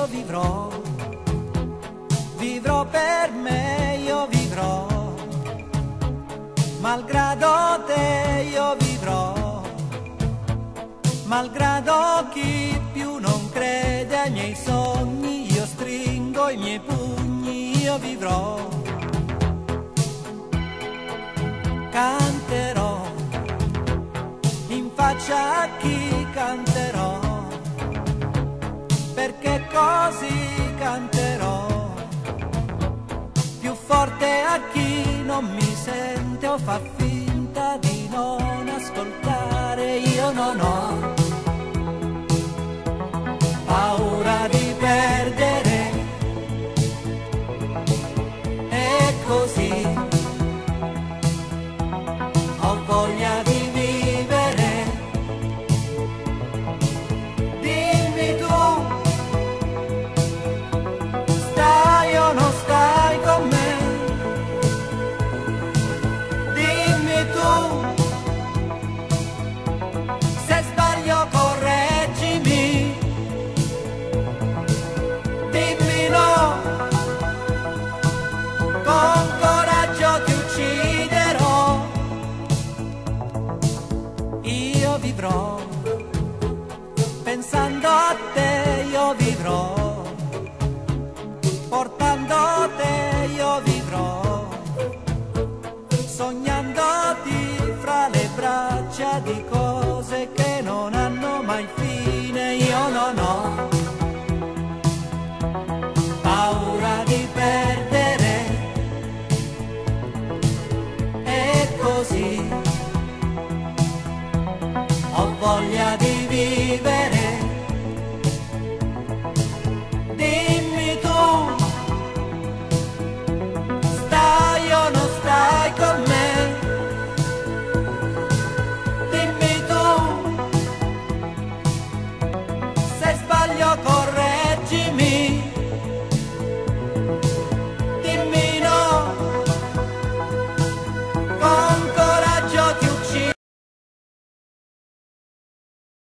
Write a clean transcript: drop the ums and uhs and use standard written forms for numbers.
io vivrò, vivrò per me, io vivrò, malgrado te io vivrò, malgrado chi più non crede ai miei sogni, io stringo i miei pugni, io vivrò, canterò, in faccia a chi canterò, perché così canterò, più forte a chi non mi sente o fa finta di non ascoltare, io non ho paura di perdere, e così ho voglia di vivere. Dimmi tu, stai o non stai con me? Dimmi tu, se sbaglio correggimi. Dimmi no, con coraggio ti ucciderò. Io vivrò, pensando a te io vivrò, portando te io vivrò, sognandoti fra le braccia di cose che non hanno mai fine, io non ho paura di perdere, e così ho voglia di vivere. Dimmi tu, stai o non stai con me? Dimmi tu, se sbaglio correggimi.